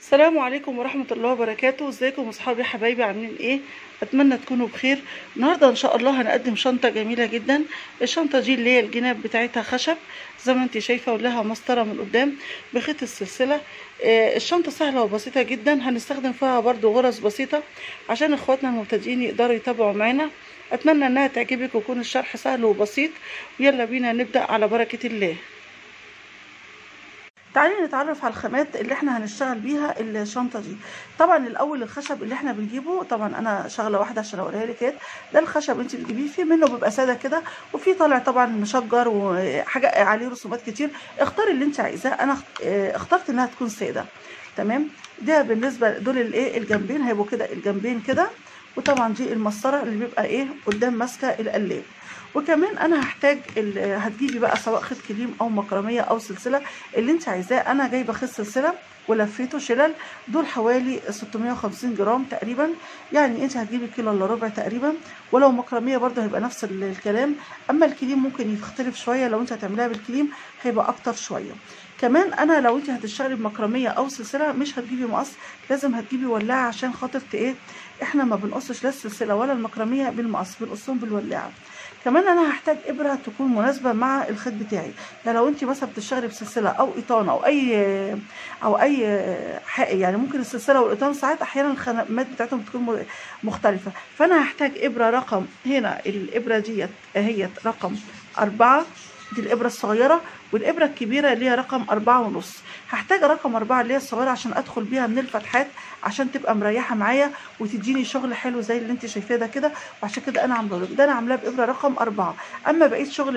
السلام عليكم ورحمة الله وبركاته. ازيكم اصحابي حبايبي، عاملين ايه؟ اتمنى تكونوا بخير. النهارده ان شاء الله هنقدم شنطة جميلة جدا. الشنطة دي اللي هي الجناب بتاعتها خشب زي ما انت شايفة، ولها مسطرة من قدام بخيط السلسلة. الشنطة سهلة وبسيطة جدا، هنستخدم فيها برضو غرز بسيطة عشان اخواتنا المبتدئين يقدروا يتابعوا معانا. اتمنى انها تعجبك ويكون الشرح سهل وبسيط. يلا بينا نبدأ على بركة الله. تعالي نتعرف على الخامات اللي احنا هنشتغل بيها الشنطه دي. طبعا الاول الخشب اللي احنا بنجيبه، طبعا انا شغله واحده عشان اوريها لك اهي. ده الخشب انت بتجيبيه، فيه منه بيبقى ساده كده، وفي طالع طبعا مشجر وحاجه عليه رسومات كتير. اختاري اللي انت عايزاه. انا اخترت انها تكون ساده. تمام. ده بالنسبه دول الايه الجنبين هيبقوا كده، الجنبين كده. وطبعا دي المسطره اللي بيبقى ايه قدام ماسكه القلاب. وكمان انا هحتاج هتجيبي بقى سواء خيط كليم او مكرميه او سلسله اللي انت عايزاه. انا جايبه خيط سلسله ولفيته شلل، دول حوالي 650 جرام تقريبا. يعني انت هتجيبي كيلو الا ربع تقريبا. ولو مكرميه برده هيبقى نفس الكلام. اما الكليم ممكن يختلف شويه، لو انت هتعمليها بالكليم هيبقى اكتر شويه. كمان انا لو انت هتشتغلي بمكرميه او سلسله مش هتجيبي مقص، لازم هتجيبي ولاعه عشان خاطر ايه، احنا ما بنقصش لا السلسله ولا المكرميه بالمقص، بنقصهم بالولاعه. كمان انا هحتاج ابره تكون مناسبه مع الخيط بتاعي. يعني لو انت مثلا بتشتغلي بسلسله او قيطان او اي يعني ممكن السلسله والقيطان ساعات احيانا الخامات بتاعتهم بتكون مختلفه. فانا هحتاج ابره رقم، هنا الابره ديت اهي رقم 4، دي الابره الصغيره. والابره الكبيره اللي هي رقم 4.5. هحتاج رقم 4 اللي هي الصغيره عشان ادخل بيها من الفتحات، عشان تبقى مريحه معايا وتديني شغل حلو زي اللي انت شايفاه ده كده. وعشان كده انا عامله لك ده، انا عاملاه بابره رقم 4. اما بقيت شغل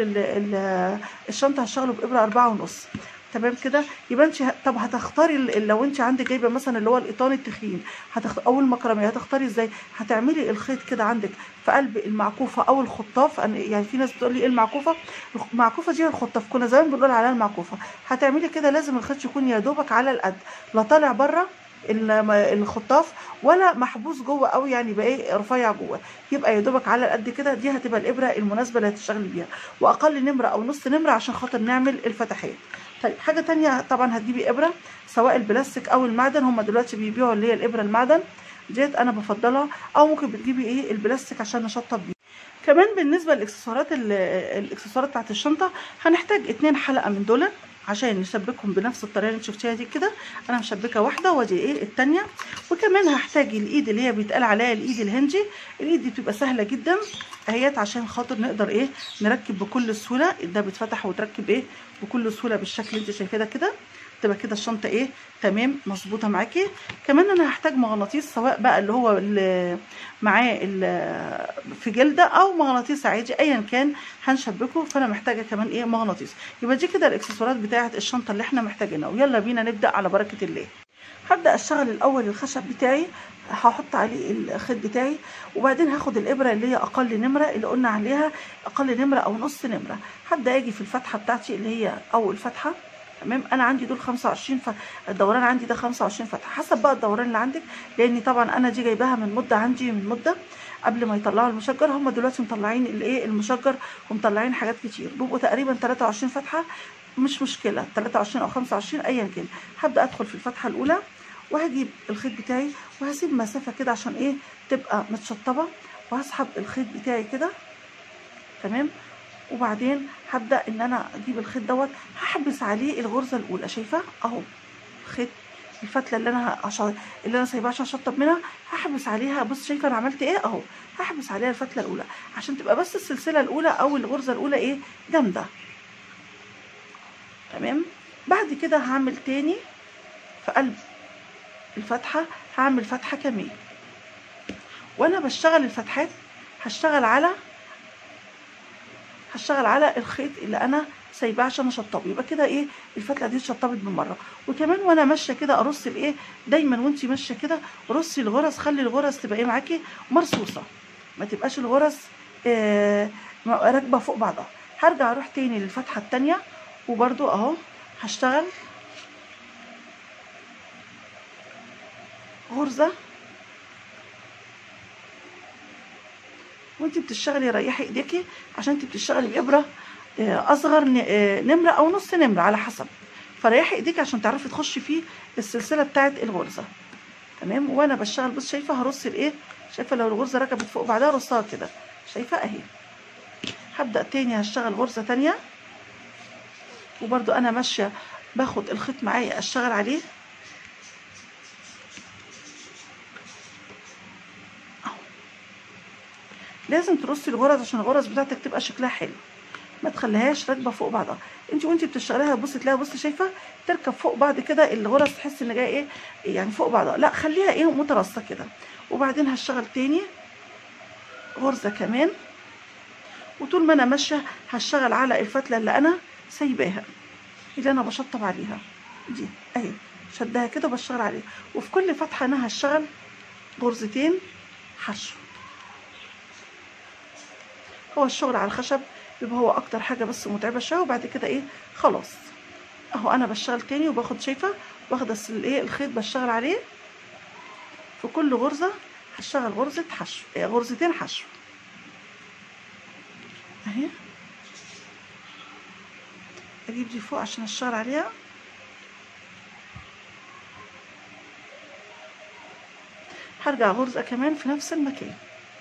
الشنطه هشتغله بابره 4.5. تمام كده. يبقى انت طب هتختاري لو انت عندك جايبه مثلا اللي هو القيطان التخين او المكرميه، هتختاري ازاي؟ هتعملي الخيط كده عندك في قلب المعكوفه او الخطاف. يعني في ناس بتقول لي ايه المعكوفه؟ المعكوفه دي الخطاف، كنا زمان بنقول عليها المعكوفه. هتعملي كده لازم الخيط يكون يا دوبك على القد، لا طالع بره الخطاف ولا محبوس جوه قوي، يعني يبقى ايه رفيع جوه. يبقى يا دوبك على قد كده. دي هتبقى الابره المناسبه اللي هتشتغلي بيها، واقل نمره او نص نمره عشان خاطر نعمل الفتحات. طيب حاجه تانية، طبعا هتجيبي ابره سواء البلاستيك او المعدن. هم دلوقتي بيبيعوا اللي هي الابره المعدن ديت، انا بفضلها. او ممكن بتجيبي ايه البلاستيك عشان نشطب بيه. كمان بالنسبه للاكسسوارات، الاكسسوارات بتاعت الشنطه، هنحتاج 2 حلقه من دول عشان نشبكهم بنفس الطريقه اللي انت شفتيها دي كده. انا مشبكه واحده ودي ايه التانية. وكمان هحتاج الايد اللي هي بيتقال عليها الايد الهندي. الايد دي بتبقى سهله جدا اهيت، عشان خاطر نقدر ايه نركب بكل سهوله. ده بيتفتح وتركب ايه بكل سهوله بالشكل اللي انت شايفاه ده كده. تبقى كده الشنطه ايه تمام مظبوطه معاكي. كمان انا هحتاج مغناطيس، سواء بقى اللي هو معاه في جلده او مغناطيس عادي ايا كان هنشبكه. فانا محتاجه كمان ايه مغناطيس. يبقى دي كده الاكسسوارات بتاعه الشنطه اللي احنا محتاجينها. ويلا بينا نبدا على بركه الله. هبدا اشتغل الاول الخشب بتاعي، هحط عليه الخيط بتاعي. وبعدين هاخد الابره اللي هي اقل نمره اللي قلنا عليها، اقل نمره او نص نمره. هبدا اجي في الفتحه بتاعتي اللي هي اول فتحه. تمام. انا عندي دول 25 الدوران عندي ده 25 فتحه، حسب بقى الدوران اللي عندك. لان طبعا انا دي جايباها من مده، عندي من مده قبل ما يطلعوا المشجر. هم دلوقتي مطلعين الايه المشجر ومطلعين حاجات كتير، بيبقوا تقريبا 23 فتحه. مش مشكله 23 او 25 ايا كان. هبدا ادخل في الفتحه الاولى، وهجيب الخيط بتاعي وهسيب مسافه كده عشان ايه تبقى متشطبه. وهسحب الخيط بتاعي كده. تمام. وبعدين هبدا ان انا اجيب الخيط دوت، هحبس عليه الغرزه الاولى. شايفه اهو خيط الفتله اللي انا سايباها عشان اشطب منها، هحبس عليها. بص شايفه انا عملت ايه اهو، هحبس عليها الفتله الاولى عشان تبقى بس السلسله الاولى او الغرزه الاولى ايه جامده. تمام. بعد كده هعمل تاني في قلب الفتحه، هعمل فتحه كمان. وانا بشتغل الفتحات هشتغل على الخيط اللي انا سايباه عشان اشطبه. يبقى كده ايه الفتله دي اتشطبت بالمره. وكمان وانا ماشيه كده ارص الايه، دايما وانتي ماشيه كده رصي الغرز، خلي الغرز تبقى ايه معاكي مرصوصه، ما تبقاش الغرز راكبه فوق بعضها. هرجع اروح تاني للفتحه التانيه، وبرده اهو هشتغل غرزه. وانتي بتشتغلي ريحي ايديكي عشان انتي بتشتغلي بابره اصغر نمره او نص نمره على حسب. فريحي ايديك عشان تعرفي تخشي في السلسله بتاعه الغرزه. تمام. وانا بشتغل بص شايفه هرص الايه، شايفه لو الغرزه ركبت فوق بعدها رصها كده، شايفه اهي. هبدا تاني هشتغل غرزه تانيه، وبرده انا ماشيه باخد الخيط معايا اشتغل عليه اهو. لازم ترصي الغرز عشان الغرز بتاعتك تبقى شكلها حلو، ما تخليهاش راكبه فوق بعضها. انت وانت بتشتغليها بصي تلاقيها بصي شايفه تركب فوق بعض كده الغرز، تحس ان جايه ايه يعني فوق بعضها، لا خليها ايه مترصه كده. وبعدين هشتغل تاني غرزه كمان، وطول ما انا ماشيه هشتغل على الفتله اللي انا سايباها، اللي انا بشطب عليها دي اهي، شدها كده وبشتغل عليها. وفي كل فتحه انا هشتغل غرزتين حشو. هو الشغل على الخشب يبقى هو اكتر حاجه بس متعبه شويه، وبعد كده ايه خلاص اهو. انا بشتغل تاني وباخد شايفه واخده الايه الخيط بشتغل عليه. في كل غرزه هشتغل غرزه حشو، غرزتين حشو اهي. اجيب دي فوق عشان اشتغل عليها. هرجع غرزه كمان في نفس المكان.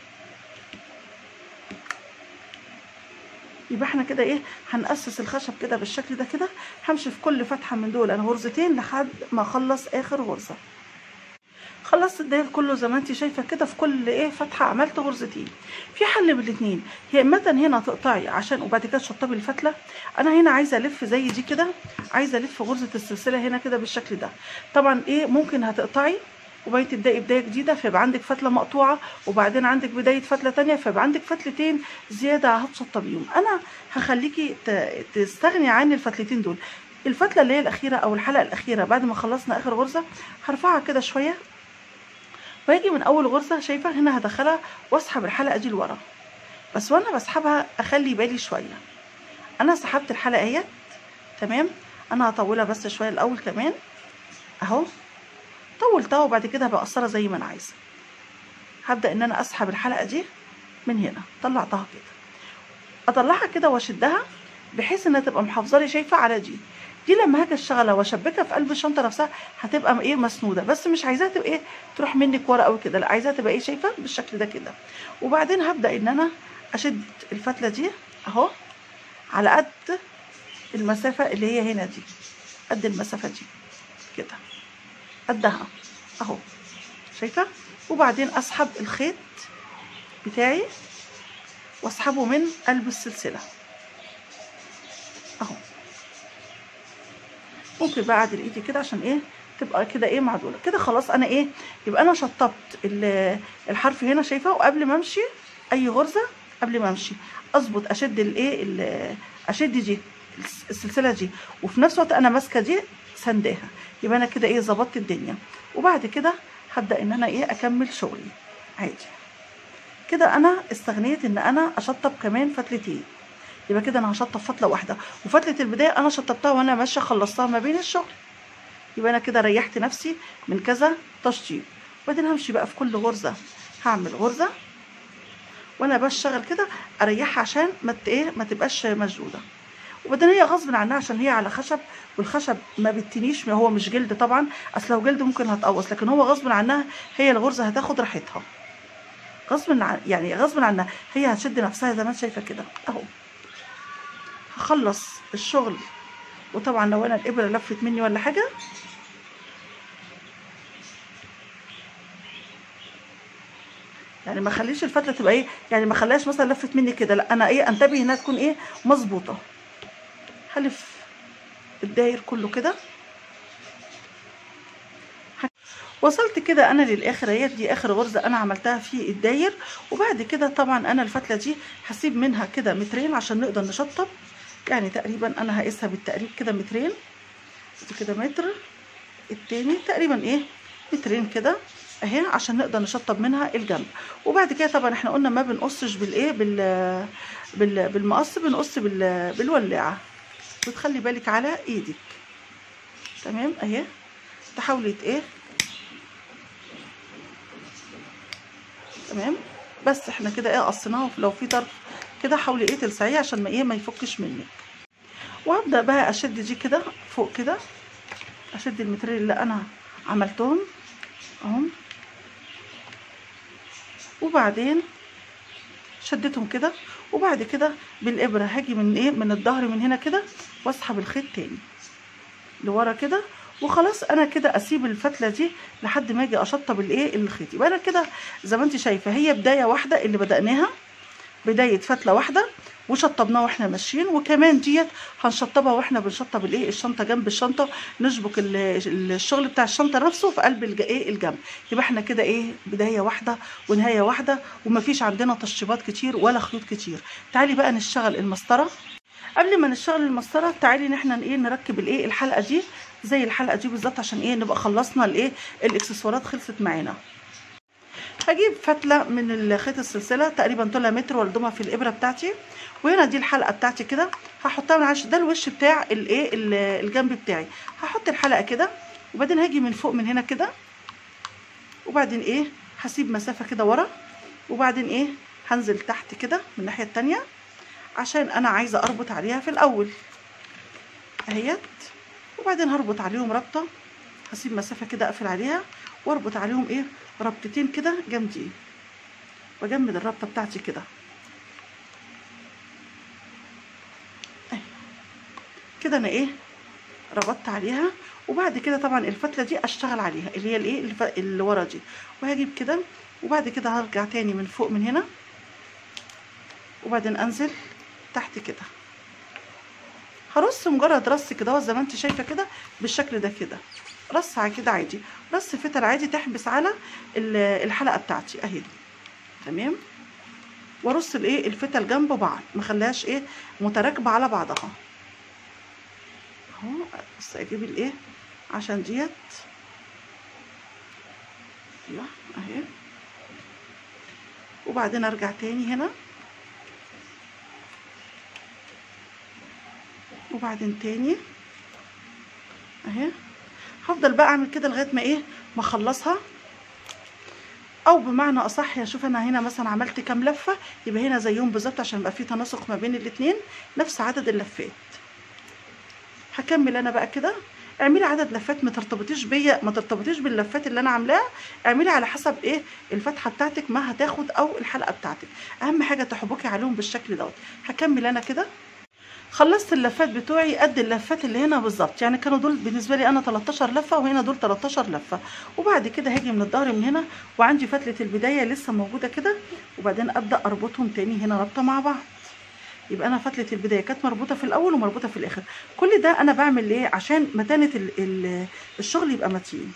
يبقى احنا كده ايه هنأسس الخشب كده بالشكل ده كده. همشي في كل فتحه من دول انا غرزتين لحد ما اخلص اخر غرزه. خلصت الداير كله زي ما انت شايفه كده، في كل ايه فتحه عملت غرزتين. في حل من الاثنين، يا اما هنا تقطعي عشان وبعد كده تشطبي الفتله. انا هنا عايزه الف زي دي كده، عايزه الف غرزه السلسله هنا كده بالشكل ده. طبعا ايه ممكن هتقطعي وبعدين تبداي بدايه جديده، فيبقى عندك فتله مقطوعه وبعدين عندك بدايه فتله ثانيه، فيبقى عندك فتلتين زياده هتشطبيهم. انا هخليكي تستغني عن الفتلتين دول. الفتله اللي هي الاخيره او الحلقه الاخيره بعد ما خلصنا اخر غرزه هرفعها كده شويه، واجي من اول غرزه شايفه هنا هدخلها واسحب الحلقه دي لورا. بس وانا بسحبها اخلي بالي شويه. انا سحبت الحلقه اهيت تمام، انا هطولها بس شويه الاول كمان اهو، طولتها وبعد كده بقصرها زي ما انا عايزه. هبدا ان انا اسحب الحلقه دي من هنا، طلعتها كده اطلعها كده واشدها بحيث انها تبقى محافظه لي شايفه على دي لما هاجي اشتغلها واشبكها في قلب الشنطه نفسها هتبقى ايه مسنوده، بس مش عايزاها تبقى ايه تروح منك ورا قوي كده، لا عايزاها تبقى ايه شايفه بالشكل ده كده. وبعدين هبدا ان انا اشد الفتله دي اهو على قد المسافه اللي هي هنا دي، قد المسافه دي كده قدها اهو شايفه. وبعدين اسحب الخيط بتاعي واسحبه من قلب السلسله اهو. ممكن بقى اعدل ايدي كده عشان ايه تبقى كده ايه معدوله كده. خلاص انا ايه يبقى انا شطبت الحرف هنا شايفه. وقبل ما امشي اي غرزه قبل ما امشي اظبط اشد الايه اشد دي السلسله دي، وفي نفس الوقت انا ماسكه دي سنداها، يبقى انا كده ايه ظبطت الدنيا. وبعد كده هبدا ان انا ايه اكمل شغلي عادي كده. انا استغنيت ان انا اشطب كمان فتلتين، يبقى كده انا هشطب فتله واحده، وفتله البدايه انا شطبتها وانا ماشيه خلصتها ما بين الشغل، يبقى انا كده ريحت نفسي من كذا تشطيب. وبعدين همشي بقى في كل غرزه هعمل غرزه وانا بشتغل كده اريحها عشان ما تبقاش مشدوده. وبعدين هي غصب عنها عشان هي على خشب، والخشب ما بتنيش، هو مش جلد طبعا، اصل لو جلد ممكن هتقوص، لكن هو غصب عنها هي الغرزه هتاخد راحتها يعني غصب عنها هي هتشد نفسها زي ما انت شايفه كده اهو. هخلص الشغل، وطبعا لو انا الابره لفت مني ولا حاجه يعني ما اخليش الفتله تبقى ايه يعني ما اخليهاش مثلا لفت مني كده، لا انا ايه انتبه انها تكون ايه مظبوطه. هلف الداير كله كده. وصلت كده انا للاخر اهي، دي اخر غرزه انا عملتها في الداير. وبعد كده طبعا انا الفتله دي هسيب منها كده مترين عشان نقدر نشطب، يعني تقريبا انا هقيسها بالتقريب كده مترين، كده متر التاني تقريبا ايه مترين كده اهي عشان نقدر نشطب منها الجنب. وبعد كده طبعا احنا قلنا ما بنقصش بالايه بالمقص، بنقص بالولاعه، وتخلي بالك على ايدك تمام اهي. تحاولي ايه تمام. بس احنا كده ايه قصيناها، لو في طرف كده حاولي ايه تلسعيه عشان ما يفكش منك. وهبدا بقى اشد دي كده فوق كده، اشد المترين اللي انا عملتهم اهم، وبعدين شدتهم كده، وبعد كده بالابره هاجي من ايه من الظهر من هنا كده واسحب الخيط تاني لورا كده، وخلاص انا كده اسيب الفتله دي لحد ما اجي اشطب الايه الخيط. يبقى انا كده زي ما انت شايفه هي بدايه واحده اللي بدأناها، بدايه فتله واحده وشطبناها واحنا ماشيين، وكمان ديت هنشطبها واحنا بنشطب الايه الشنطه جنب الشنطه، نشبك الشغل بتاع الشنطه نفسه في قلب ايه الجنب. يبقى احنا كده ايه بدايه واحده ونهايه واحده، ومفيش عندنا تشطيبات كتير ولا خيوط كتير. تعالي بقى نشتغل المسطره. قبل ما نشتغل المسطره تعالي ان احنا ايه نركب الايه الحلقه دي زي الحلقه دي بالظبط، عشان ايه نبقى خلصنا الايه الاكسسوارات خلصت معانا. هجيب فتله من خيط السلسله تقريبا طولها متر والضمها في الابره بتاعتي، وهنا دي الحلقه بتاعتي كده هحطها من عشان ده الوش بتاع الايه الجنب بتاعي. هحط الحلقه كده وبعدين هاجي من فوق من هنا كده، وبعدين ايه هسيب مسافه كده ورا، وبعدين ايه هنزل تحت كده من الناحيه التانيه عشان انا عايزه اربط عليها في الاول اهيت، وبعدين هربط عليهم ربطه، هسيب مسافه كده اقفل عليها واربط عليهم ايه ربطتين كده جامدين، واجمد الربطه بتاعتي كده كده انا ايه ربطت عليها. وبعد كده طبعا الفتله دي اشتغل عليها اللي هي الايه اللي ورا دي، وهجيب كده وبعد كده هرجع تاني من فوق من هنا، وبعدين انزل تحت كده هرص مجرد رص كده زي ما انت شايفه كده بالشكل ده كده، رص كده عادي، رص فتل عادي تحبس على الحلقه بتاعتي اهي دي تمام. وارص الايه الفتل جنب بعض ما خليهاش ايه متراكبه على بعضها اهو. بس اجيب الايه عشان ديت ايوه اهي، وبعدين ارجع تاني هنا، وبعدين تاني اهي. هفضل بقى اعمل كده لغايه ما ايه ما اخلصها، او بمعنى اصح اشوف انا هنا مثلا عملت كام لفه يبقى هنا زيهم بالظبط عشان يبقى في تناسق ما بين الاتنين نفس عدد اللفات. هكمل انا بقى كده. اعملي عدد لفات ما ترتبطيش بيا، ما ترتبطيش باللفات اللي انا عاملاها، اعملي على حسب ايه الفتحه بتاعتك ما هتاخد او الحلقه بتاعتك، اهم حاجه تحبكي عليهم بالشكل دوت. هكمل انا كده. خلصت اللفات بتوعي قد اللفات اللي هنا بالظبط، يعني كانوا دول بالنسبه لي انا 13 لفه وهنا دول 13 لفه. وبعد كده هاجي من الظهر من هنا وعندي فتله البدايه لسه موجوده كده، وبعدين ابدا اربطهم تاني هنا رابطه مع بعض. يبقى انا فتله البدايه كانت مربوطه في الاول ومربوطه في الاخر. كل ده انا بعمل ليه؟ عشان متانه الشغل يبقى متين.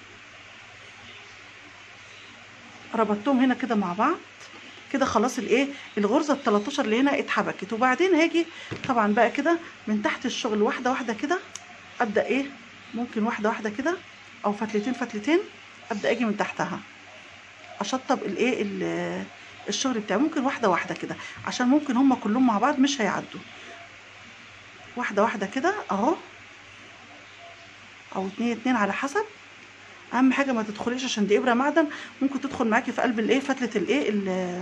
ربطتهم هنا كده مع بعض كده خلاص الايه الغرزه ال 13 اللي هنا اتحبكت. وبعدين هاجي طبعا بقى كده من تحت الشغل واحده واحده كده، ابدا ايه ممكن واحده واحده كده او فتلتين فتلتين، ابدا اجي من تحتها اشطب الايه الشغل بتاعي. ممكن واحده واحده كده عشان ممكن هما كلهم مع بعض مش هيعدوا. واحده واحده كده اهو، او اتنين اتنين على حسب. اهم حاجه ما تدخليش عشان دي ابره معدن ممكن تدخل معاكي في قلب الايه فتله الايه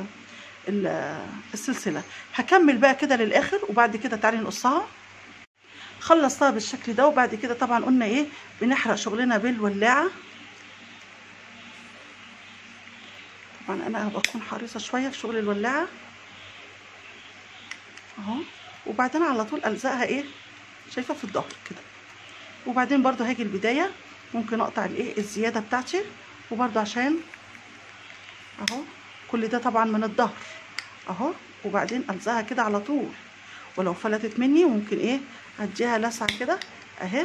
السلسله. هكمل بقى كده للاخر، وبعد كده تعالي نقصها. خلصتها بالشكل ده، وبعد كده طبعا قلنا ايه بنحرق شغلنا بالولاعه. طبعا انا بكون حريصه شويه في شغل الولاعه اهو، وبعدين على طول الزقها ايه شايفه في الظهر كده. وبعدين برضو هاجي البدايه ممكن اقطع الايه الزياده بتاعتي، وبرضو عشان اهو كل ده طبعا من الظهر اهو، وبعدين الزقها كده على طول. ولو فلتت مني ممكن ايه اديها لسعه كده اهي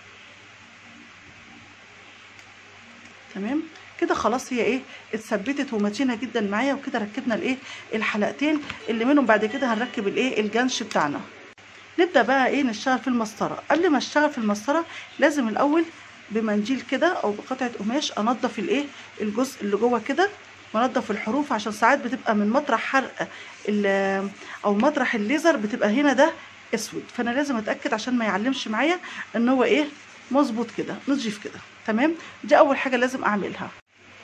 تمام كده. خلاص هي ايه اتثبتت ومتينه جدا معايا. وكده ركبنا الايه الحلقتين اللي منهم بعد كده هنركب الايه الجنش بتاعنا. نبدا بقى ايه نشتغل في المسطره. قبل ما اشتغل في المسطره لازم الاول بمنديل كده او بقطعه قماش انضف الايه الجزء اللي جوه كده، وانضف الحروف عشان ساعات بتبقى من مطرح حرق او مطرح الليزر بتبقى هنا ده اسود، فانا لازم اتاكد عشان ما يعلمش معايا ان هو ايه مظبوط كده نضيف كده تمام. دي اول حاجه لازم اعملها.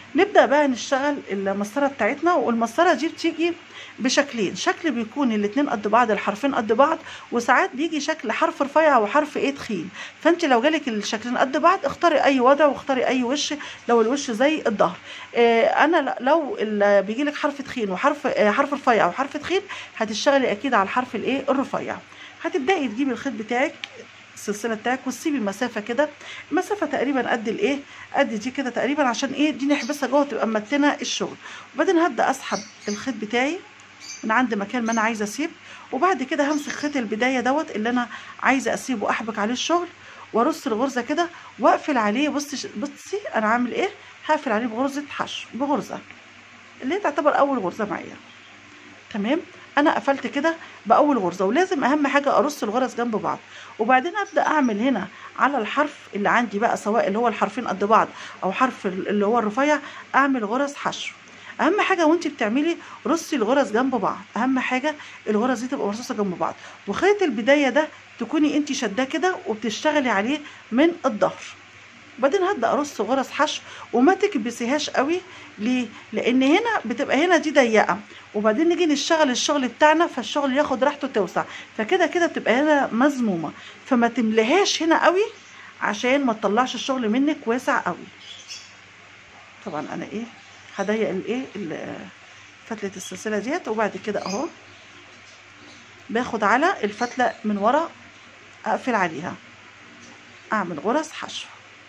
نبدأ بقى نشتغل المسطرة بتاعتنا. والمسطرة دي بتيجي بشكلين، شكل بيكون الاتنين قد بعض، الحرفين قد بعض، وساعات بيجي شكل حرف رفيع وحرف ايه تخين. فانت لو جالك الشكلين قد بعض اختاري اي وضع واختاري اي وش، لو الوش زي الظهر. انا لو بيجيلك حرف تخين وحرف حرف رفيع وحرف تخين، هتشتغلي اكيد على الحرف الايه الرفيع. هتبدأي تجيبي الخيط بتاعك، السلسله بتاعك، وتسيبي المسافه كده، مسافه تقريبا قد الايه، قد دي كده تقريبا، عشان ايه دي نحبسها جوه تبقى ممتنه الشغل. وبعدين هبدا اسحب الخيط بتاعي من عند مكان ما انا عايزه اسيب، وبعد كده همسك خيط البدايه دوت اللي انا عايزه اسيبه، احبك عليه الشغل وارص الغرزه كده واقفل عليه. بصي انا عامل ايه، هقفل عليه بغرزه حشو، بغرزه اللي هي تعتبر اول غرزه معايا. تمام، انا قفلت كده باول غرزه. ولازم اهم حاجه ارص الغرز جنب بعض، وبعدين ابدا اعمل هنا على الحرف اللي عندي بقى، سواء اللي هو الحرفين قد بعض او حرف اللي هو الرفيع، اعمل غرز حشو. اهم حاجه وانت بتعملي رصي الغرز جنب بعض، اهم حاجه الغرز دي تبقى مرصوصه جنب بعض. وخيط البدايه ده تكوني انت شداه كده وبتشتغلي عليه من الظهر. وبعدين هبدا ارص غرز حشو وما تكبسيهاش قوي. ليه؟ لان هنا بتبقى هنا دي ضيقه، وبعدين نيجي نشتغل الشغل بتاعنا فالشغل ياخد راحته توسع، فكده كده بتبقى هنا مزمومه، فما تملهاش هنا قوي عشان ما تطلعش الشغل منك واسع قوي. طبعا انا ايه هضيق الايه فتله السلسله ديت. وبعد كده اهو باخد على الفتله من ورا، اقفل عليها، اعمل غرز حشو.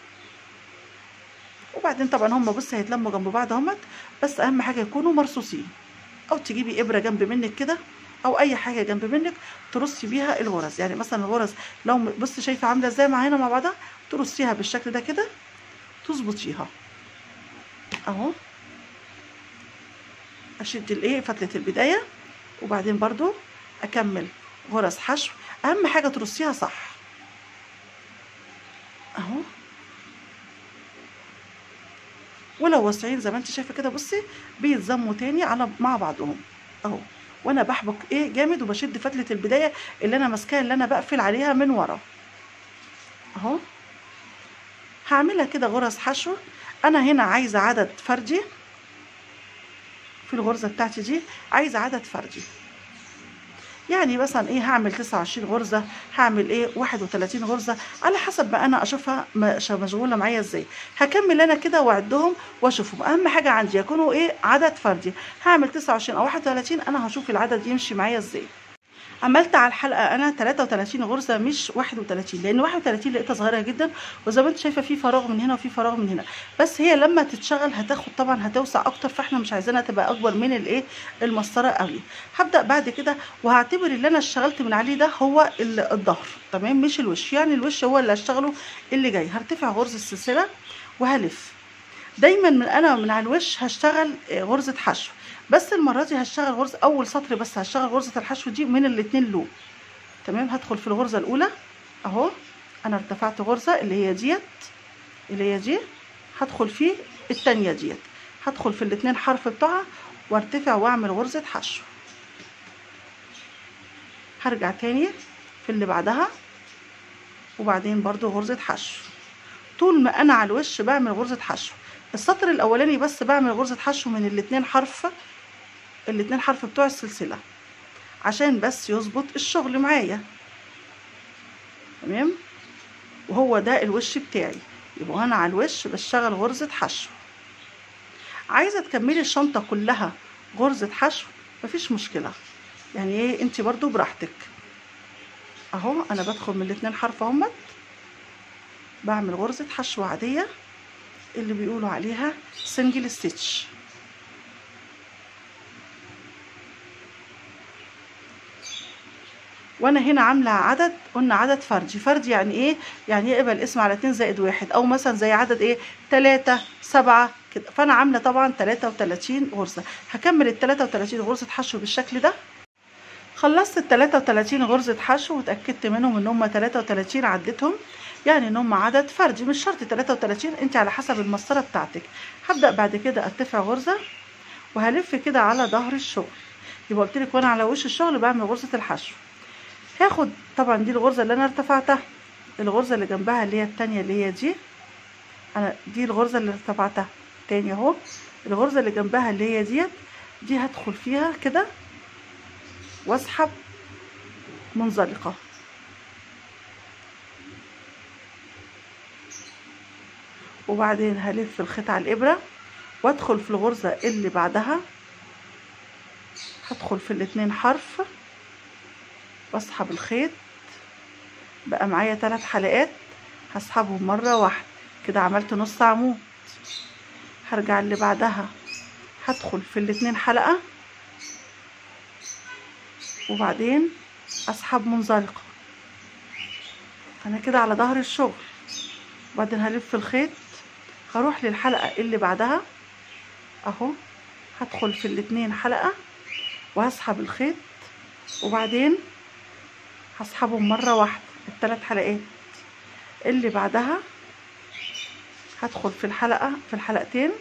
وبعدين طبعا هم بص هيتلموا جنب بعض اهمت، بس اهم حاجه يكونوا مرصوصين. او تجيبي ابره جنب منك كده او اي حاجه جنب منك ترصي بيها الغرز. يعني مثلا الغرز لو بص شايفه عامله ازاي مع هنا مع بعضها، ترصيها بالشكل ده كده، تظبطيها اهو. اشد الايه فتله البدايه، وبعدين برضو اكمل غرز حشو. اهم حاجه ترصيها صح اهو. ولو واسعين زي ما انت شايفه كده بصي بيتزموا تاني على مع بعضهم اهو. وانا بحبك ايه جامد وبشد فتله البدايه اللي انا ماسكاها، اللي انا بقفل عليها من ورا اهو. هعملها كده غرز حشو. انا هنا عايزه عدد فردي في الغرزه بتاعتي دي، عايزه عدد فردي. يعني مثلا ايه هعمل 29 غرزه، هعمل ايه 31 غرزه، على حسب ما انا اشوفها مشغوله معايا ازاي. هكمل انا كده واعدهم واشوفهم. اهم حاجه عندي يكونوا ايه عدد فردي. هعمل 29 او 31، انا هشوف العدد يمشي معايا ازاي. عملت على الحلقه انا 33 غرزه مش 31، لان 31 لقيتها صغيره جدا، وزي ما انت شايفه في فراغ من هنا وفي فراغ من هنا. بس هي لما تتشغل هتاخد طبعا هتوسع اكتر، فاحنا مش عايزينها تبقى اكبر من الايه المسطره قوي. هبدا بعد كده وهعتبر اللي انا اشتغلت من عليه ده هو الظهر، تمام، مش الوش. يعني الوش هو اللي هشتغله اللي جاي. هرتفع غرزه السلسله وهلف. دايما من على الوش هشتغل غرزه حشو، بس المره دي هشتغل غرزه اول سطر بس، هشتغل غرزه الحشو دي من الاتنين لوب. تمام، هدخل في الغرزه الاولى اهو. انا ارتفعت غرزه اللي هي ديت، اللي هي دي، هدخل في التانية ديت، هدخل في الاتنين حرف بتوعها وارتفع واعمل غرزه حشو. هرجع تاني في اللي بعدها وبعدين برضو غرزه حشو. طول ما انا على الوش بعمل غرزه حشو. السطر الاولاني بس بعمل غرزه حشو من الاتنين حرف بتوع السلسله، عشان بس يظبط الشغل معايا. تمام، وهو ده الوش بتاعي. يبقى انا على الوش بشتغل غرزه حشو. عايزه تكملي الشنطه كلها غرزه حشو مفيش مشكله، يعني ايه انت برضو براحتك اهو. انا بدخل من الاتنين حرف اهمت، بعمل غرزه حشو عاديه اللي بيقولوا عليها سنجل ستيتش. وانا هنا عامله عدد، قلنا عدد فردي يعني ايه؟ يعني يقبل الاسم على 2 زائد 1، او مثلا زي عدد ايه 3 7 كده. فانا عامله طبعا 33 غرزه. هكمل ال 33 غرزه حشو بالشكل ده. خلصت ال 33 غرزه حشو واتاكدت منهم ان هم 33 عدتهم، يعني ان هم عدد فردي، مش شرط 33، انت على حسب المسطره بتاعتك. هبدا بعد كده ارتفع غرزه وهلف كده على ظهر الشغل. يبقى قلت لك وانا على وش الشغل بعمل غرزه الحشو. هاخد طبعا دي الغرزه اللي انا ارتفعتها، الغرزه اللي جنبها اللي هي التانية اللي هي دي، انا دي الغرزه اللي ارتفعتها تاني اهو. الغرزة اللي جنبها اللي هي دي هدخل فيها كده واسحب منزلقة، وبعدين هلف الخيط على الابرة وادخل في الغرزة اللي بعدها، هدخل في الاتنين حرف واسحب الخيط. بقى معايا 3 حلقات هسحبهم مرة واحدة كده، عملت نص عمود. هرجع اللي بعدها هدخل في الاتنين حلقة وبعدين اسحب منزلقة. انا كده على ظهر الشغل، وبعدين هلف الخيط، هروح للحلقة اللي بعدها اهو، هدخل في الاتنين حلقة وهسحب الخيط، وبعدين هسحبهم مرة واحدة ال3 حلقات. اللي بعدها هدخل في الحلقتين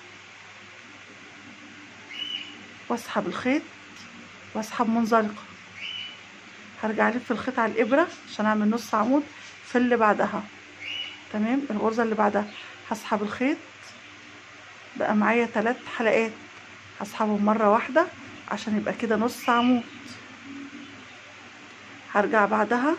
واسحب الخيط واسحب منزلقة. هرجع الف الخيط على الابرة عشان اعمل نص عمود في اللي بعدها. تمام. الغرزة اللي بعدها هسحب الخيط، بقى معايا 3 حلقات هسحبهم مرة واحدة عشان يبقى كده نص عمود. هرجع بعدها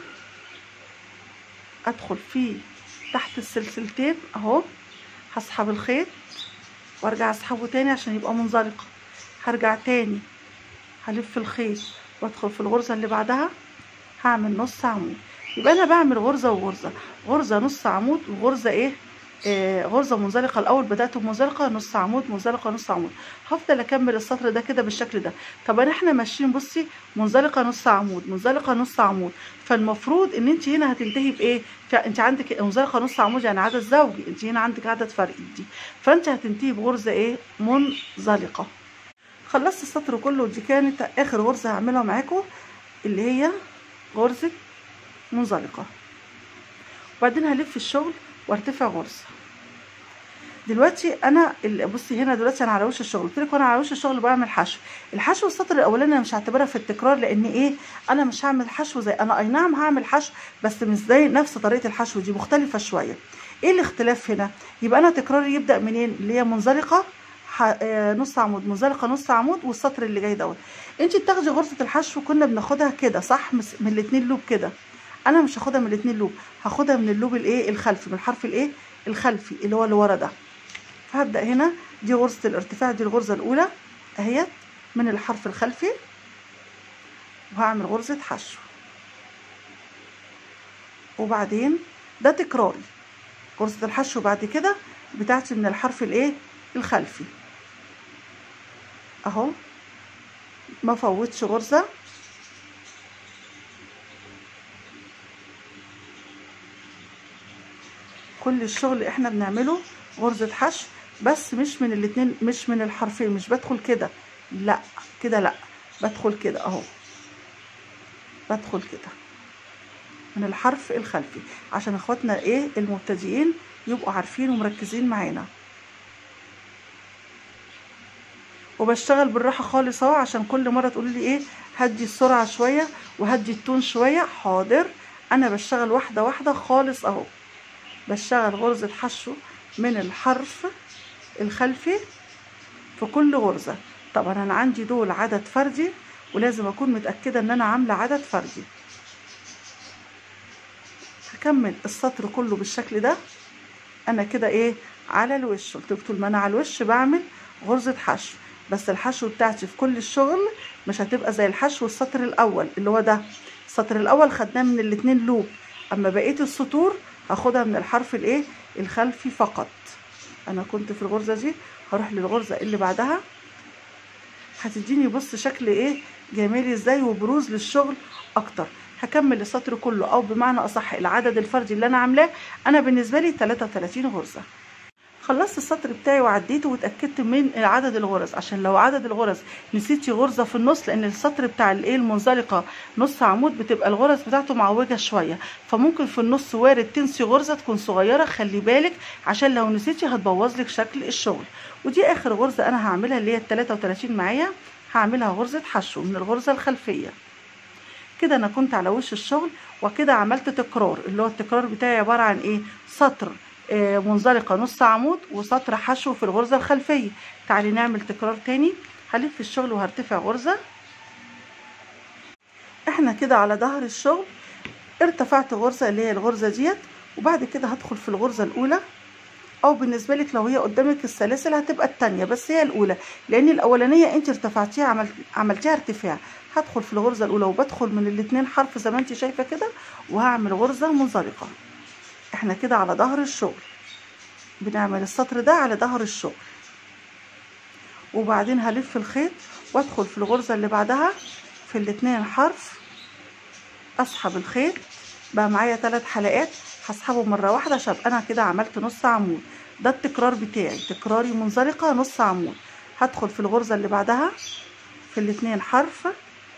ادخل في تحت السلسلتين اهو، هسحب الخيط وارجع اسحبه تاني عشان يبقى منزلقة. هرجع تاني هلف الخيط وادخل في الغرزة اللي بعدها، هعمل نص عمود. يبقى انا بعمل غرزة وغرزة، غرزة نص عمود وغرزة ايه، غرزة منزلقة. الاول بدأت بمنزلقة، نص عمود، منزلقة، نص عمود. هفضل اكمل السطر ده كده بالشكل ده. طبعا احنا ماشيين بصي منزلقة نص عمود، منزلقة نص عمود، فالمفروض ان انت هنا هتنتهي بايه، انت عندك منزلقة نص عمود يعني عدد زوجي، انت هنا عندك عدد فردي، فانت هتنتهي بغرزة ايه، منزلقة. خلصت السطر كله، ودي كانت اخر غرزة هعملها معاكم اللي هي غرزة منزلقة. وبعدين هلف الشغل وارتفع غرزة. دلوقتي انا بصي هنا دلوقتي انا على وش الشغل، قلت لك وانا على وش الشغل بعمل حشو. الحشو السطر الاولاني انا مش هعتبرها في التكرار، لان ايه، انا مش هعمل حشو زي انا، اي نعم هعمل حشو بس مش زي نفس طريقه الحشو، دي مختلفه شويه. ايه الاختلاف هنا؟ يبقى انا تكراري يبدا منين، اللي هي منزلقه نص عمود، منزلقه نص عمود، والسطر اللي جاي دوت. انت بتاخدي غرزه الحشو كنا بناخدها كده صح، من الاتنين لوب كده. انا مش هاخدها من الاتنين لوب، هاخدها من اللوب الايه الخلفي، من الحرف الايه الخلفي اللي هو اللي ورا ده. فهبدأ هنا، دي غرزة الارتفاع، دي الغرزة الأولى اهيت من الحرف الخلفي، وهعمل غرزة حشو. وبعدين ده تكراري، غرزة الحشو بعد كده بتاعتي من الحرف الايه الخلفي اهو، ما فوتش غرزة. كل الشغل احنا بنعمله غرزة حشو، بس مش من الاتنين، مش من الحرفين، مش بدخل كده، لا كده لا، بدخل كده اهو، بدخل كده من الحرف الخلفي عشان اخواتنا ايه المبتدئين يبقوا عارفين ومركزين معانا. وبشتغل بالراحه خالص اهو، عشان كل مره تقولوا لي ايه هدي السرعه شويه وهدي التون شويه. حاضر، انا بشتغل واحده واحده خالص اهو. بشتغل غرزه حشو من الحرف الخلفي في كل غرزه. طبعا انا عندي دول عدد فردي، ولازم اكون متاكده ان انا عامله عدد فردي. هكمل السطر كله بالشكل ده. انا كده ايه على الوش، قلت طول ما انا على الوش بعمل غرزه حشو، بس الحشو بتاعتي في كل الشغل مش هتبقى زي الحشو السطر الاول اللي هو ده. السطر الاول خدناه من الاتنين لوب، اما بقيه السطور هاخدها من الحرف الايه الخلفي فقط. انا كنت في الغرزه دي، هروح للغرزه اللي بعدها، هتديني بص شكل ايه جمالي ازاي وبروز للشغل اكتر. هكمل السطر كله، او بمعنى اصح العدد الفردي اللي انا عاملاه انا بالنسبه لي 33 غرزه. خلصت السطر بتاعي وعديته واتاكدت من عدد الغرز، عشان لو عدد الغرز نسيتي غرزه في النص، لان السطر بتاع الايه المنزلقه نص عمود بتبقى الغرز بتاعته معوجه شويه، فممكن في النص وارد تنسي غرزه تكون صغيره، خلي بالك عشان لو نسيتي هتبوظ لك شكل الشغل. ودي اخر غرزه انا هعملها اللي هي ال 33 معايا، هعملها غرزه حشو من الغرزه الخلفيه. كده انا كنت على وش الشغل، وكده عملت تكرار، اللي هو التكرار بتاعي عباره عن ايه، سطر منزلقة نص عمود وسطر حشو في الغرزة الخلفية. تعالي نعمل تكرار تاني. هلف الشغل وهرتفع غرزة. احنا كده على ظهر الشغل ارتفعت غرزة اللي هي الغرزة ديت، وبعد كده هدخل في الغرزة الأولى، او بالنسبه لك لو هي قدامك السلاسل هتبقى الثانيه، بس هي الاولى لان الاولانيه انت ارتفعتيها عملتيها ارتفاع. هدخل في الغرزه الاولى وبدخل من الاثنين حرف زي ما انت شايفه كده، وهعمل غرزه منزلقه. احنا كده على ظهر الشغل، بنعمل السطر ده على ظهر الشغل، وبعدين هلف الخيط وادخل في الغرزه اللي بعدها في الاثنين حرف، اسحب الخيط بقى معايا 3 حلقات، هسحبه مره واحده عشان انا كده عملت نص عمود. ده التكرار بتاعي، تكراري منزلقه نص عمود. هدخل في الغرزه اللي بعدها في الاثنين حرف،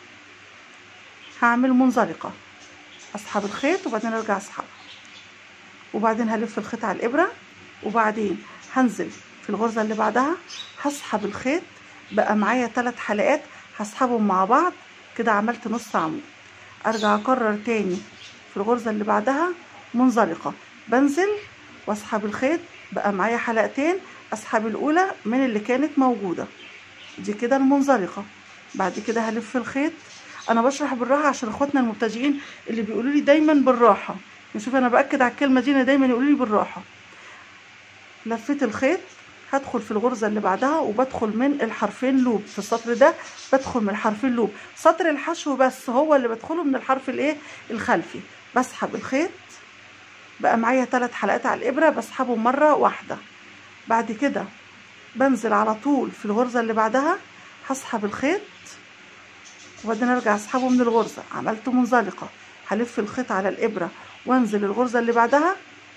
هعمل منزلقه، اسحب الخيط وبعدين ارجع اسحبه، وبعدين هلف الخيط على الابره، وبعدين هنزل في الغرزه اللي بعدها هسحب الخيط بقى معايا 3 حلقات، هسحبهم مع بعض كده عملت نص عمود. ارجع اكرر تاني في الغرزه اللي بعدها منزلقه، بنزل واسحب الخيط بقى معايا حلقتين، اسحب الاولى من اللي كانت موجوده دي كده المنزلقه. بعد كده هلف الخيط. انا بشرح بالراحه عشان اخواتنا المبتدئين اللي بيقولوا لي دايما بالراحه، نشوف انا باكد على الكلمه دي، انا دايما يقولوا لي بالراحه. لفيت الخيط، هدخل في الغرزه اللي بعدها وبدخل من الحرفين لوب في السطر ده، بدخل من الحرفين لوب. سطر الحشو بس هو اللي بدخله من الحرف الايه الخلفي. بسحب الخيط بقى معايا 3 حلقات على الابره، بسحبهم مره واحده. بعد كده بنزل على طول في الغرزه اللي بعدها، هسحب الخيط وبعدين ارجع اسحبه من الغرزه، عملت منزلقه. هلف الخيط على الابره وانزل الغرزه اللي بعدها،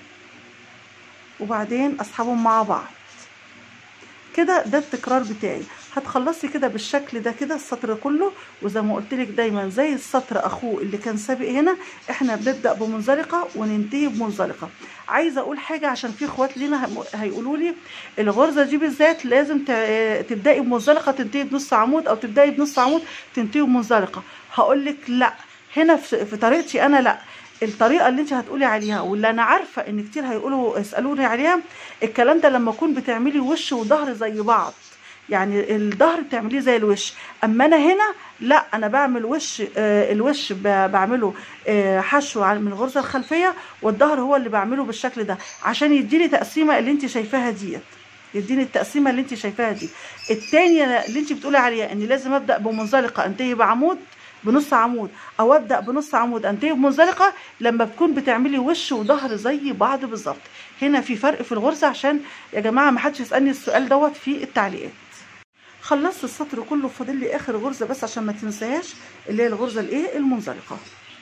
وبعدين اسحبهم مع بعض كده. ده التكرار بتاعي. هتخلصي كده بالشكل ده كده السطر كله، وزي ما قلت لك دايما زي السطر اخوه اللي كان سابق هنا، احنا بنبدا بمنزلقه وننتهي بمنزلقه. عايزه اقول حاجه عشان في اخوات لينا هيقولوا لي الغرزه دي بالذات لازم تبداي بمنزلقه تنتهي بنص عمود، او تبداي بنص عمود تنتهي بمنزلقه. هقول لك لا، هنا في طريقتي انا لا، الطريقه اللي انت هتقولي عليها واللي انا عارفه ان كتير هيقولوا يسالوني عليها، الكلام ده لما اكون بتعملي وش وظهر زي بعض، يعني الظهر بتعمليه زي الوش. اما انا هنا لا، انا بعمل وش، الوش بعمله حشو من الغرزه الخلفيه، والظهر هو اللي بعمله بالشكل ده عشان يديني تقسيمه اللي انت شايفاها ديت، يديني التقسيمه اللي انت شايفاها دي. التانية اللي انت بتقولي عليها ان لازم ابدا بمنزلقه انتهي بعمود بنص عمود، او ابدا بنص عمود انتهي بمنزلقه، لما بتكون بتعملي وش وظهر زي بعض بالظبط. هنا في فرق في الغرزه، عشان يا جماعه ما حدش يسالني السؤال دوت في التعليقات. خلصت السطر كله، فاضل لي اخر غرزه بس عشان ما تنساهاش، اللي هي الغرزه الايه المنزلقه.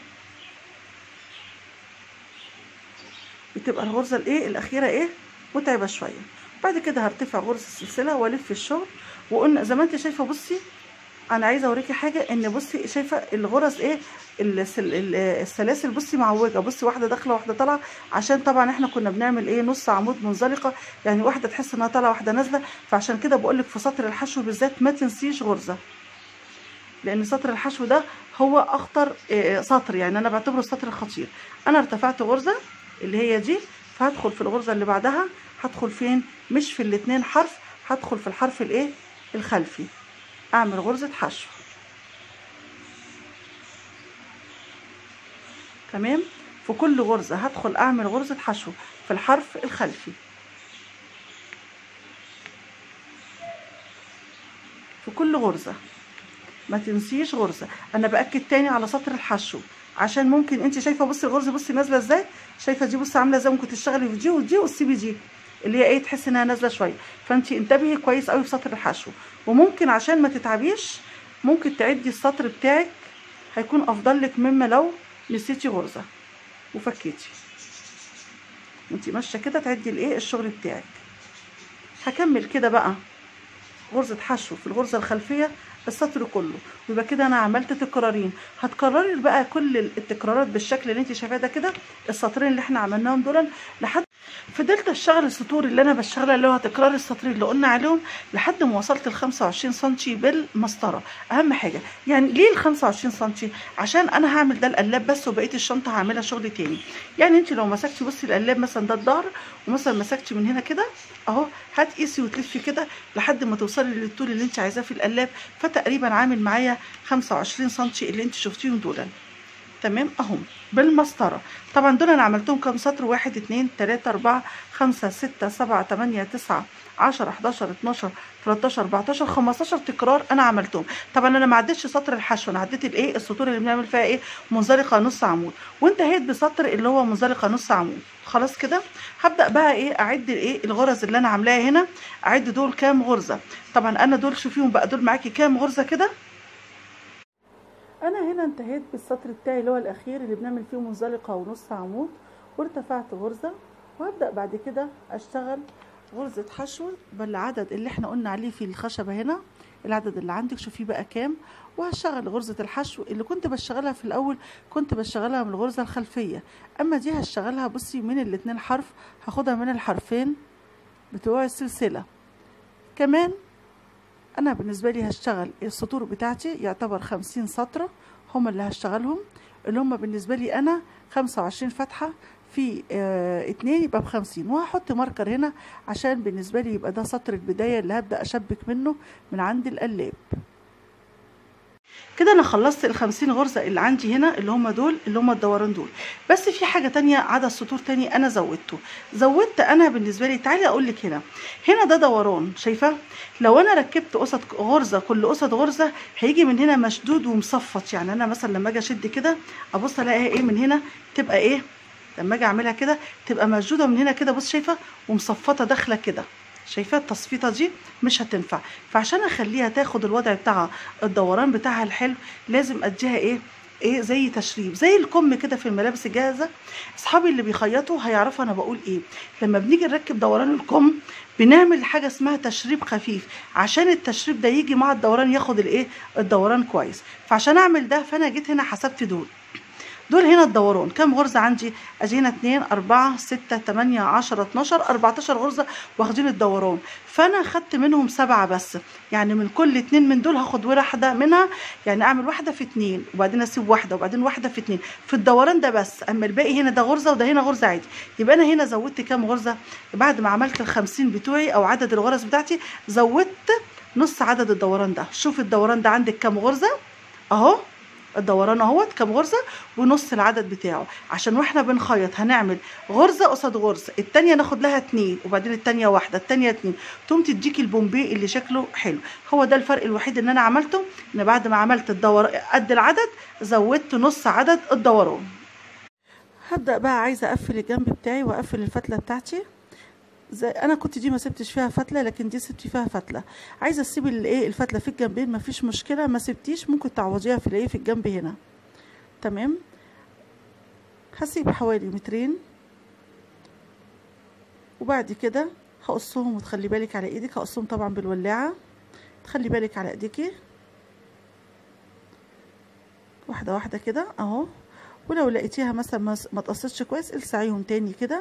بتبقى الغرزه الايه الاخيره ايه متعبه شويه. بعد كده هرتفع غرزه السلسله والف الشغل. وقلنا زي ما انت شايفه، بصي انا عايزه اوريكي حاجه، ان بصي شايفه الغرز ايه السلاسل، بصي معوجه، بصي واحده داخله واحده طالعه، عشان طبعا احنا كنا بنعمل ايه نص عمود منزلقه، يعني واحده تحس انها طالعه واحده نازله. فعشان كده بقول لك في سطر الحشو بالذات ما تنسيش غرزه، لان سطر الحشو ده هو اخطر سطر، يعني انا بعتبره السطر الخطير. انا ارتفعت غرزه اللي هي دي، فهدخل في الغرزه اللي بعدها. هدخل فين؟ مش في الاثنين حرف، هدخل في الحرف الايه الخلفي، اعمل غرزة حشو. تمام. في كل غرزة هدخل اعمل غرزة حشو في الحرف الخلفي، في كل غرزة ما تنسيش غرزة. انا باكد تاني على سطر الحشو، عشان ممكن انت شايفه، بصي الغرزه بصي نازله ازاي، شايفه دي بصي عامله ازاي، ممكن تشتغلي في دي ودي وتسيبي دي اللي هي ايه تحسي انها نازله شويه. فانت انتبهي كويس قوي في سطر الحشو. وممكن عشان ما تتعبيش ممكن تعدي السطر بتاعك، هيكون افضل لك مما لو نسيتي غرزه وفكيتي. انت ماشيه كده تعدي الايه الشغل بتاعك. هكمل كده بقى غرزه حشو في الغرزه الخلفيه السطر كله، ويبقى كده انا عملت تكرارين. هتكرري بقى كل التكرارات بالشكل اللي انت شايفاه ده كده، السطرين اللي احنا عملناهم دول لحد فضلت اشتغل السطور اللي انا بشتغلها اللي هو تكرار السطرين اللي قلنا عليهم لحد ما وصلت ل 25 سنتي بالمسطره. اهم حاجه يعني ليه ال 25 سنتي؟ عشان انا هعمل ده القلاب بس، وبقيه الشنطه هعملها شغل تاني. يعني انت لو مسكتي بصي القلاب مثلا ده الظهر، ومثلا مسكتي من هنا كده اهو، هتقيسي وتلفي كده لحد ما توصلي للطول اللي انت عايزاه في القلاب، فتقريبا عامل معايا 25 سنتي اللي انت شفتيهم دول. تمام اهم بالمسطره. طبعا دول انا عملتهم كام سطر؟ 1 2 3 4 5 6 7 8 9 10 11 12 13 14 15 تكرار انا عملتهم. طبعا انا ما عدتش سطر الحشو، انا عديت الايه السطور اللي بنعمل فيها ايه منزلقه نص عمود، وانتهيت بسطر اللي هو منزلقه نص عمود. خلاص كده هبدا بقى ايه اعد الايه الغرز اللي انا عاملاها هنا، اعد دول كام غرزه. طبعا انا دول شوفيهم بقى دول معاكي كام غرزه كده. انا هنا انتهيت بالسطر بتاعي اللي هو الاخير اللي بنعمل فيه منزلقه ونص عمود، وارتفعت غرزه، وهبدا بعد كده اشتغل غرزه حشو بالعدد اللي احنا قلنا عليه في الخشبه هنا، العدد اللي عندك شوفيه بقى كام. وهشتغل غرزه الحشو اللي كنت بشتغلها في الاول، كنت بشتغلها من الغرزه الخلفيه، اما دي هشتغلها بصي من الاتنين حرف، هاخدها من الحرفين بتوع السلسله. كمان انا بالنسبه لي هشتغل السطور بتاعتي يعتبر 50 سطره هم اللي هشتغلهم، اللي هم بالنسبه لي انا 25 فتحه في 2 يبقى ب50، وهحط ماركر هنا عشان بالنسبه لي يبقى ده سطر البدايه اللي هبدا اشبك منه من عند القلاب. كده انا خلصت ال50 غرزه اللي عندي هنا اللي هم دول اللي هم الدوران دول. بس في حاجه تانية، عدد سطور تاني انا زودت انا بالنسبه لي. تعالي اقول لك هنا ده دوران شايفه، لو انا ركبت قصد غرزه كل قصد غرزه هيجي من هنا مشدود ومصفط. يعني انا مثلا لما اجي اشد كده ابص الاقيها ايه من هنا تبقى ايه، لما اجي اعملها كده تبقى مشدوده من هنا كده بص شايفه، ومصفطه داخله كده. شايفه التصفيطه دي مش هتنفع، فعشان اخليها تاخد الوضع بتاعها الدوران بتاعها الحلو لازم اديها ايه زي تشريب، زي الكم كده في الملابس الجاهزه. اصحابي اللي بيخيطوا هيعرفوا انا بقول ايه. لما بنيجي نركب دوران الكم بنعمل حاجه اسمها تشريب خفيف، عشان التشريب ده يجي مع الدوران ياخد الدوران كويس. فعشان اعمل ده فانا جيت هنا حسبت دول هنا الدوران كام غرزه عندي؟ ادي هنا 2 4 6 8 10 12 14 غرزه واخدين الدوران، فانا خدت منهم 7 بس. يعني من كل 2 من دول هاخد واحده منها، يعني اعمل واحده في 2 وبعدين اسيب واحده وبعدين واحده في 2 في الدوران ده بس. اما الباقي هنا ده غرزه وده هنا غرزه عادي. يبقى انا هنا زودت كام غرزه؟ بعد ما عملت ال50 بتوعي او عدد الغرز بتاعتي زودت نص عدد الدوران ده. شوف الدوران ده عندك كام غرزه اهو، الدوران اهوت كام غرزه ونص العدد بتاعه، عشان واحنا بنخيط هنعمل غرزه قصاد غرزه، التانيه ناخد لها 2 وبعدين التانيه واحده التانيه 2، تقوم تديكي البومبي اللي شكله حلو. هو ده الفرق الوحيد ان انا عملته، ان بعد ما عملت قد العدد زودت نص عدد الدوران. هبدا بقى عايزه اقفل الجنب بتاعي واقفل الفتله بتاعتي. زي انا كنت دي ما سبتش فيها فتله، لكن دي سبت فيها فتله. عايزه اسيب الفتله في الجنبين مفيش مشكله، ما سبتيش ممكن تعوضيها في الجنب هنا. تمام، هسيب حوالي مترين وبعد كده هقصهم، وتخلي بالك على ايدك، هقصهم طبعا بالولاعه، تخلي بالك على ايديكي واحده واحده كده اهو. ولو لقيتيها مثلا ما تقصتش كويس السعيهم تاني كده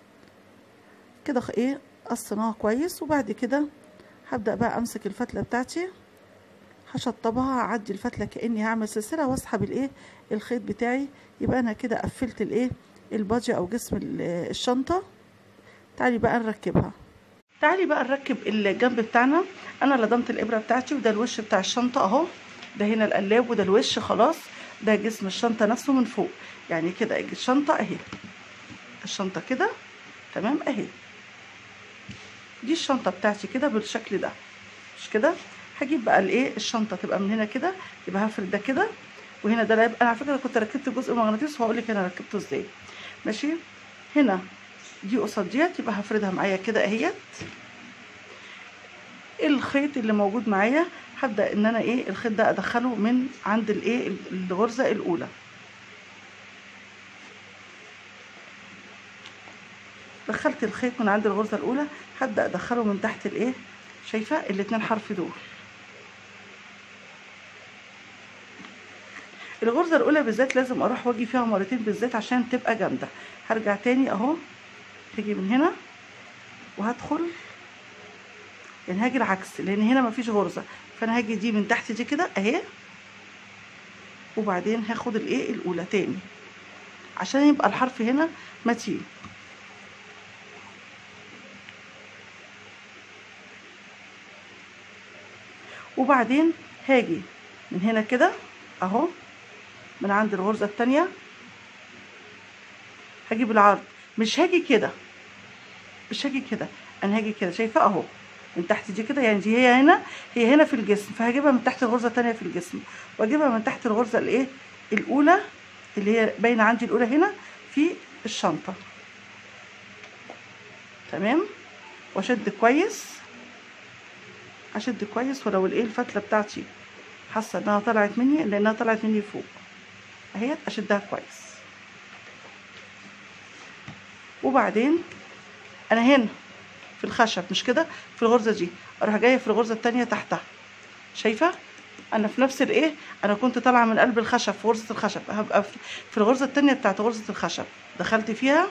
قصناها كويس. وبعد كده هبدأ بقى امسك الفتلة بتاعتي هشطبها، اعدي الفتلة كأني هعمل سلسلة واسحب الخيط بتاعي. يبقى انا كده قفلت البادجة او جسم الشنطة. تعالي بقى نركبها. تعالي بقى نركب الجنب بتاعنا. انا لضمت الابرة بتاعتي وده الوش بتاع الشنطة اهو، ده هنا القلاب وده الوش خلاص، ده جسم الشنطة نفسه من فوق. يعني كده الشنطة اهي، الشنطة كده تمام اهي، دي الشنطه بتاعتي كده بالشكل ده مش كده. هجيب بقى الشنطه تبقى من هنا كده، يبقى هفرد ده كده وهنا ده العيب. انا على فكره كنت ركبت جزء مغناطيس وهقول لك انا ركبته ازاي ماشي. هنا دي قصاد ديت يبقى هفردها معايا كده اهيت. الخيط اللي موجود معايا هبدا ان انا الخيط ده ادخله من عند الغرزه الاولى. دخلت الخيط من عند الغرزه الاولى، هبدا ادخله من تحت شايفه الاتنين حرف دول. الغرزه الاولى بالذات لازم اروح واجي فيها مرتين بالذات عشان تبقى جامده. هرجع تاني اهو هاجي من هنا وهدخل، يعني هاجي العكس لان هنا مفيش غرزه، فانا هاجي دي من تحت دي كده اهي، وبعدين هاخد الايه الاولى تاني عشان يبقى الحرف هنا متين. وبعدين هاجي من هنا كده اهو، من عند الغرزه التانيه هاجي بالعرض، مش هاجي كده، مش هاجي كده، انا هاجي كده شايفه اهو من تحت دي كده، يعني دي هي هنا، هي هنا في الجسم، فهجيبها من تحت الغرزه التانيه في الجسم، واجيبها من تحت الغرزه الايه الاولى اللي هي باينه عندي الاولى هنا في الشنطه. تمام. واشد كويس، اشد كويس، ولو الايه الفتله بتاعتي حاسه انها طلعت مني لانها طلعت مني فوق اهي، اشدها كويس. وبعدين انا هنا في الخشب مش كده، في الغرزه دي اروح جايه في الغرزه التانيه تحتها، شايفه انا في نفس الايه، انا كنت طالعه من قلب الخشب في غرزه الخشب، هبقى في الغرزه التانيه بتاعت غرزه الخشب، دخلت فيها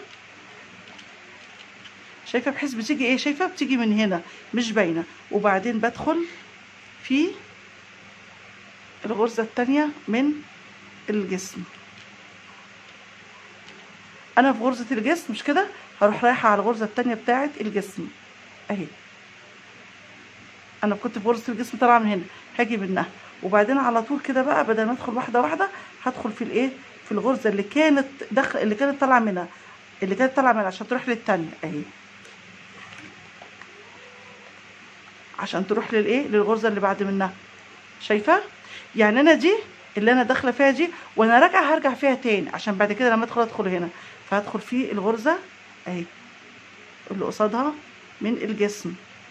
شايفه، بحيث بتيجي ايه، شايفه بتيجي من هنا مش باينه، وبعدين بدخل في الغرزه التانيه من الجسم. انا في غرزه الجسم مش كده، هروح رايحه على الغرزه التانيه بتاعت الجسم اهي، انا كنت في غرزه الجسم طالعه من هنا، هاجي منها، وبعدين على طول كده بقى بدل ما ادخل واحده واحده هدخل في الايه، في الغرزه اللي كانت اللي كانت طالعه منها، اللي كانت طالعه منها عشان تروح للتانيه اهي، عشان تروح للايه للغرزه اللي بعد منها، شايفه. يعني انا دي اللي انا داخله فيها دي وانا راجعه هرجع فيها تاني، عشان بعد كده لما ادخل هنا، فهدخل في الغرزه اهي اللي قصادها من الجسم،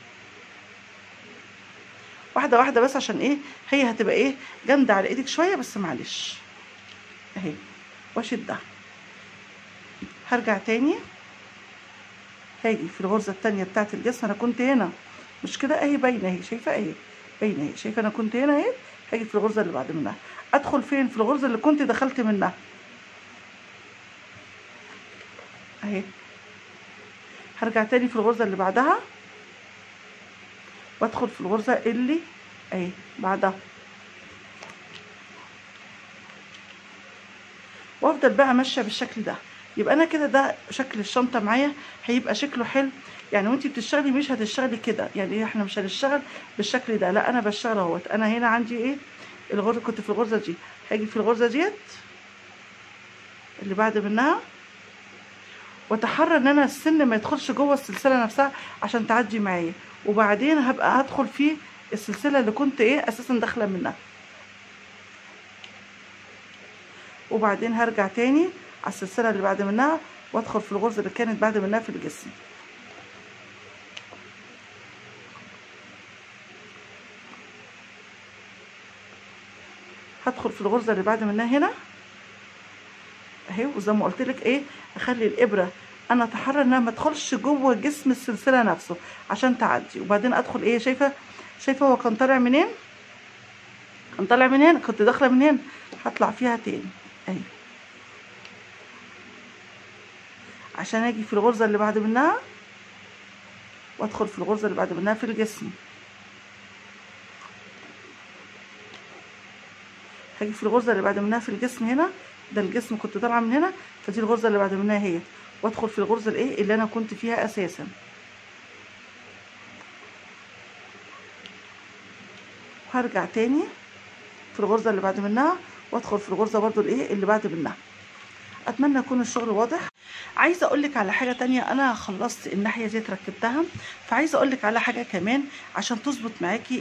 واحده واحده بس، عشان ايه هي هتبقى ايه جامده على ايدك شويه بس معلش اهي، واشدها، هرجع تاني، هاجي في الغرزه التانيه بتاعت الجسم، انا كنت هنا مش كده اهي باينه اهي، شايفه اهي باينه اهي، شايفه انا كنت هنا اهي، هاجي في الغرزه اللي بعد منها، ادخل فين في الغرزه اللي كنت دخلت منها اهي، هرجع تاني في الغرزه اللي بعدها، وادخل في الغرزه اللي اهي بعدها، وافضل بقى ماشيه بالشكل ده. يبقى انا كده ده شكل الشنطه معايا، هيبقى شكله حلو. يعني وانتي بتشتغلي مش هتشتغلي كده، يعني احنا مش هنشتغل بالشكل ده، لا انا بشتغل اهوت، انا هنا عندي ايه الغرزه، كنت في الغرزه دي، هاجي في الغرزه ديت اللي بعد منها، واتحرى ان انا السن ما يدخلش جوه السلسله نفسها عشان تعدي معايا، وبعدين هبقى هدخل في السلسله اللي كنت ايه اساسا داخله منها، وبعدين هرجع تاني على السلسله اللي بعد منها، وادخل في الغرزه اللي كانت بعد منها في الجسم. هدخل في الغرزه اللي بعد منها هنا اهي، وزي ما قلت لك ايه، اخلي الابره انا اتحرى انها ما تدخلش جوه جسم السلسله نفسه عشان تعدي، وبعدين ادخل ايه، شايفه هو كان طالع منين، كان طالع من هنا، كنت داخله من هنا، هطلع فيها تاني اهي، عشان اجي في الغرزه اللي بعد منها، وادخل في الغرزه اللي بعد منها في الجسم، هاجي في الغرزه اللي بعد منها في الجسم هنا، ده الجسم كنت طالعه من هنا، فدي الغرزه اللي بعد منها هي، وادخل في الغرزه الايه اللي انا كنت فيها اساسا، هرجع تاني في الغرزه اللي بعد منها، وادخل في الغرزه برضو الايه اللي بعد منها. اتمنى يكون الشغل واضح. عايزه اقول لك على حاجه تانية، انا خلصت الناحيه دي ركبتها، فعايزه اقول لك على حاجه كمان عشان تظبط معاكي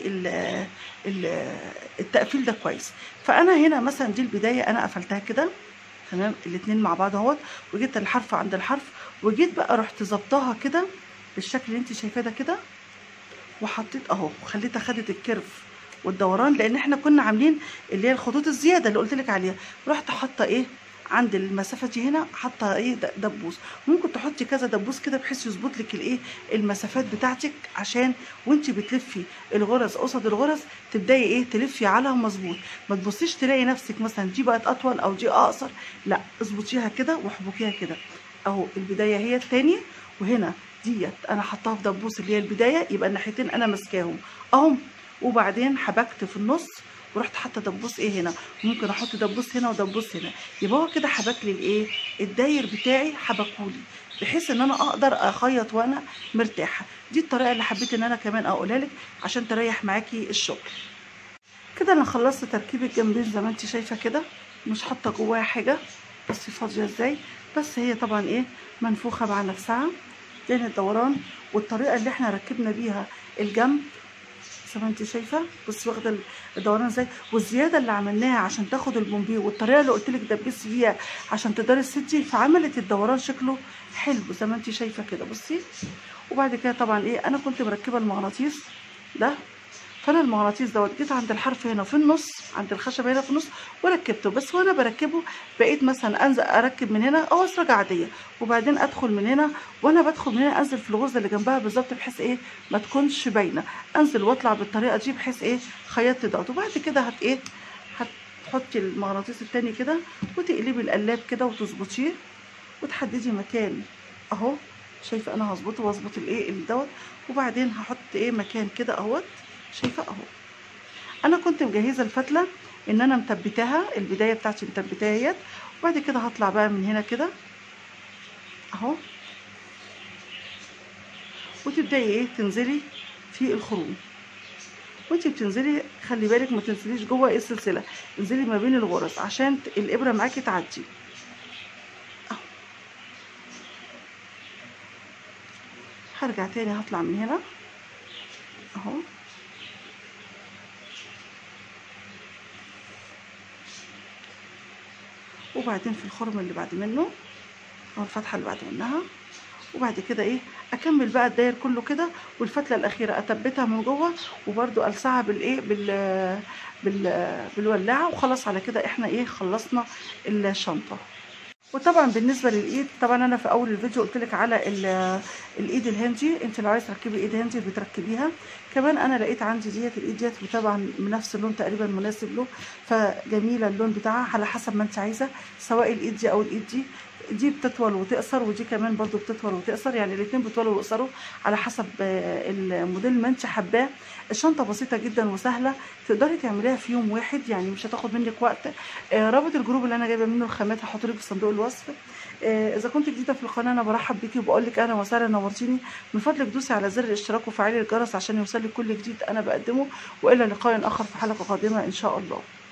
التقفيل ده كويس. فانا هنا مثلا دي البدايه انا قفلتها كده تمام، الاتنين مع بعض اهوت، وجيت الحرف عند الحرف، وجيت بقى رحت ظبطاها كده بالشكل اللي انت شايفاه ده كده، وحطيت اهو، وخليتها خدت الكيرف والدوران، لان احنا كنا عاملين اللي هي الخطوط الزياده اللي قلت لك عليها، رحت حاطه ايه عند المسافه دي هنا، حاطه ايه دبوس، ممكن تحطي كذا دبوس كده بحيث يظبط لك الايه المسافات بتاعتك، عشان وانت بتلفي الغرز قصد الغرز تبداي ايه تلفي على مظبوط، ما تبصيش تلاقي نفسك مثلا دي بقت اطول او دي اقصر، لا اظبطيها كده واحبكيها كده اهو، البدايه هي التاني، وهنا ديت انا حطاها في دبوس اللي هي البدايه، يبقى الناحيتين انا ماسكاهم اهم. وبعدين حبكت في النص ورحت حاطه دبوس ايه هنا، ممكن احط دبوس هنا ودبوس هنا، يبقى هو كده حبك لي الايه الداير بتاعي، حبكولي بحيث ان انا اقدر اخيط وانا مرتاحه. دي الطريقه اللي حبيت ان انا كمان اقولها لك عشان تريح معاكي الشغل. كده انا خلصت تركيب الجنبين زي ما انت شايفه كده، مش حاطه جواها حاجه، بصي فاضيه ازاي، بس هي طبعا ايه منفوخه مع نفسها لان الدوران والطريقه اللي احنا ركبنا بيها الجنب زي ما انت شايفه. بصي واخده الدوران ازاي، والزياده اللي عملناها عشان تاخد البومبي، والطريقه اللي قلت لك دبسي بيها عشان تقدري تسدي، فعملت الدوران شكله حلو زي ما انت شايفه كده. بصي وبعد كده طبعا ايه انا كنت مركبه المغناطيس ده، فانا المغناطيس دوت جيت عند الحرف هنا في النص، عند الخشبه هنا في النص وركبته. بس وانا بركبه بقيت مثلا انزل اركب من هنا او اسرجه عاديه، وبعدين ادخل من هنا، وانا بدخل من هنا انزل في الغرزه اللي جنبها بالظبط بحيث ايه ما تكونش باينه، انزل واطلع بالطريقه دي بحيث ايه خيطت دوت. وبعد كده ايه هتحطي المغناطيس التاني كده وتقلبي القلاب كده وتظبطيه وتحددي مكان اهو. شايفه انا هظبطه واظبط الايه دوت، وبعدين هحط ايه مكان كده اهوت. شايفه اهو انا كنت مجهزه الفتله ان انا مثبتاها، البدايه بتاعتي مثبتاها، وبعد كده هطلع بقى من هنا كده اهو، وتبداي ايه تنزلي في الخروم. وانتي بتنزلي خلي بالك ما تنزليش جوه ايه السلسله، انزلي ما بين الغرز عشان الابره معاكي تعدي اهو. هرجع تاني هطلع من هنا اهو، وبعدين في الخرم اللي بعد منه او الفتحه اللي بعد منها، وبعد كده ايه اكمل بقى الداير كله كده، والفتله الاخيره اثبتها من جوه وبرده السعها بالايه بالولاعه. وخلاص على كده احنا ايه خلصنا الشنطه. وطبعا بالنسبه للايد، طبعا انا في اول الفيديو قلت لك على الايد الهندي، انت لو عايز تركبي ايد هندي بتركبيها. كمان انا لقيت عندي ديت الايد ديت طبعا بنفس اللون تقريبا مناسب له، فجميله اللون بتاعها على حسب ما انت عايزه، سواء الايد دي او الايد دي. دي بتطول وتقصر، ودي كمان برضو بتطول وتقصر، يعني الاتنين بيطولوا ويقصروا على حسب الموديل ما انت حباه. الشنطه بسيطه جدا وسهله، تقدري تعمليها في يوم واحد، يعني مش هتاخد منك وقت. رابط الجروب اللي انا جايبه منه الخامات هحطه لك في صندوق الوصف. اذا كنت جديده في القناه انا برحب بيكي وبقول لك اهلا وسهلا، نورتيني. من فضلك دوسي على زر الاشتراك وفعلي الجرس عشان يوصلك كل جديد انا بقدمه. والى لقاء اخر في حلقه قادمه ان شاء الله.